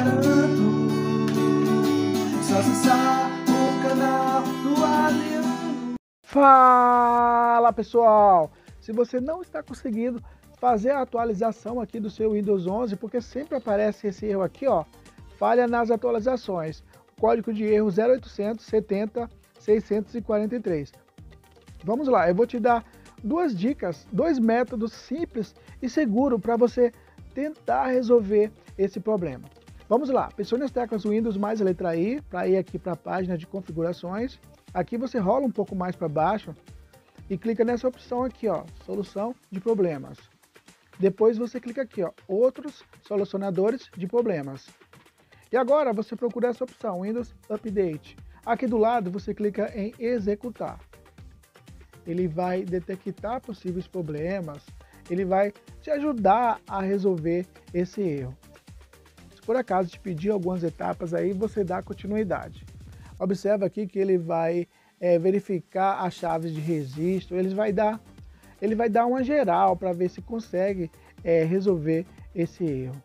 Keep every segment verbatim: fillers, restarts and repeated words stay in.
garanto. Só acessar o canal do Adriano. Fala pessoal! Se você não está conseguindo fazer a atualização aqui do seu Windows onze, porque sempre aparece esse erro aqui, ó, falha nas atualizações, código de erro zero oitocentos setenta seiscentos e quarenta e três. Vamos lá, eu vou te dar duas dicas, dois métodos simples e seguros para você tentar resolver esse problema. Vamos lá, pressione as teclas Windows mais a letra I para ir aqui para a página de configurações. Aqui você rola um pouco mais para baixo e clica nessa opção aqui, ó, solução de problemas. Depois você clica aqui, ó, outros solucionadores de problemas. E agora você procura essa opção, Windows Update. Aqui do lado você clica em executar. Ele vai detectar possíveis problemas, ele vai te ajudar a resolver esse erro. Se por acaso te pedir algumas etapas aí, você dá continuidade. Observa aqui que ele vai é, verificar as chaves de registro, ele vai dar, ele vai dar uma geral para ver se consegue é, resolver esse erro.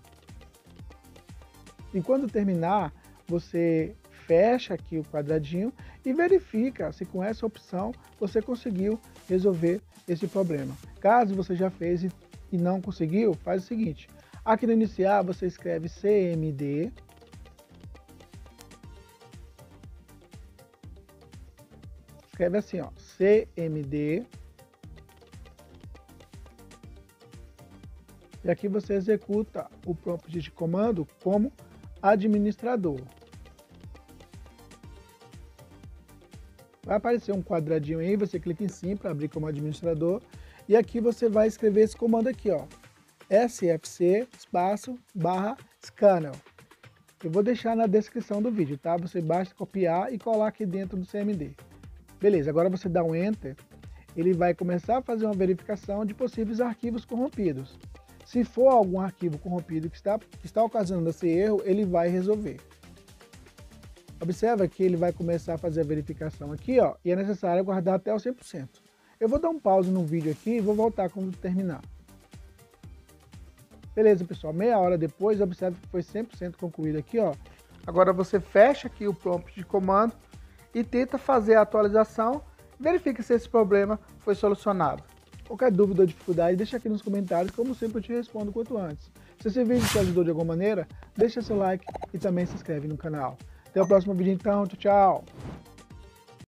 E quando terminar, você fecha aqui o quadradinho e verifica se com essa opção você conseguiu resolver esse problema. Caso você já fez e não conseguiu, faz o seguinte, aqui no iniciar você escreve C M D, escreve assim, ó, C M D, e aqui você executa o prompt de comando como administrador. Vai aparecer um quadradinho aí, você clica em cima para abrir como administrador, e aqui você vai escrever esse comando aqui, ó, S F C espaço barra scanner. Eu vou deixar na descrição do vídeo, tá? Você basta copiar e colar aqui dentro do C M D. Beleza, agora você dá um Enter, ele vai começar a fazer uma verificação de possíveis arquivos corrompidos. Se for algum arquivo corrompido que está, que está ocasionando esse erro, ele vai resolver. Observa que ele vai começar a fazer a verificação aqui, ó, e é necessário aguardar até o cem por cento. Eu vou dar um pause no vídeo aqui e vou voltar quando terminar. Beleza, pessoal, meia hora depois, observe que foi cem por cento concluído aqui, ó. Agora você fecha aqui o prompt de comando e tenta fazer a atualização, verifica se esse problema foi solucionado. Qualquer dúvida ou dificuldade, deixa aqui nos comentários, como sempre eu te respondo quanto antes. Se esse vídeo te ajudou de alguma maneira, deixa seu like e também se inscreve no canal. Até o próximo vídeo então, tchau, tchau!